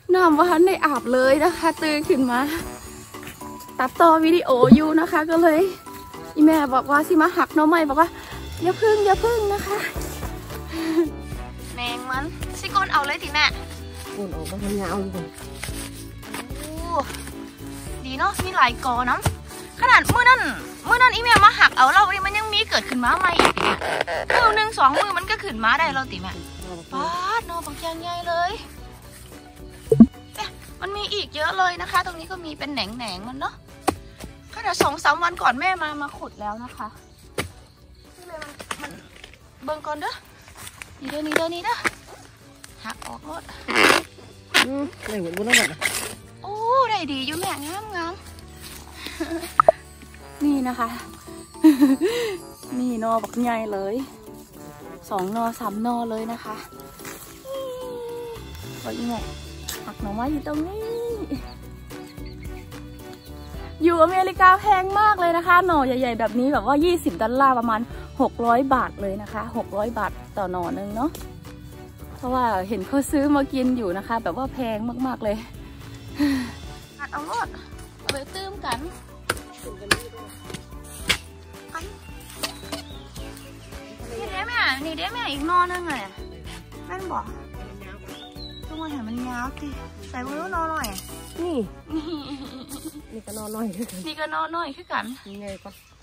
น้ำวันได้อาบเลยนะคะตื่นขึ้นมาตัดต่อวิดีโออยู่นะคะ ก็เลยอีแม่บอกว่าสิมาหักน้องใหม่บอกว่าอย่าพึ่งนะคะแมงมันสิโกนเอาเลยทีแม่โกนออกมาทำยาวอยู่โอ้ดีเนาะมีหลายกอน้ำขนาดเมื่อนั้นอีแม่มาหักเอาเราดิมันยังมีเกิดขึ้นมาใหม่อีกเนี่ยมือหนึ่งสองมือมันก็ขึ้นมาได้เราติแม่ป้าดนอบักยังใหญ่เลยมันมีอีกเยอะเลยนะคะ ตรงนี้ก็มีเป็นแหนงมันเนาะขนาด2-3 วันก่อนแม่มาขุดแล้วนะคะนี่เลยมันเบิ่งก่อนเด้อนี่เด้อหักออกหมดได้เหมือนบุญแล้วนะโอ้ได้ดีอยู่แม่งามนี่นะคะ นี่นอบักใหญ่เลย2 นอ 3 นอเลยนะคะก็ยังไงหักหน่อไม้อยู่ตรงนี้อยู่อเมริกาแพงมากเลยนะคะหน่อใหญ่ๆแบบนี้แบบว่า$20ประมาณ600 บาทเลยนะคะ600 บาทต่อหน่อนึงเนาะเพราะว่าเห็นเขาซื้อมากินอยู่นะคะแบบว่าแพงมากๆเลยหัดเอาหมดเอาไปตื้มกันนี่ได้ไหมอีกนอนึงเลยแม่นบอกต้องมาเห็นมันยาวสิใส่มือนอหน่อยนี่ก็นอนน้อยขึ้นกันนี่ก็นอหน่อยขึ้นกันนี่ไงก็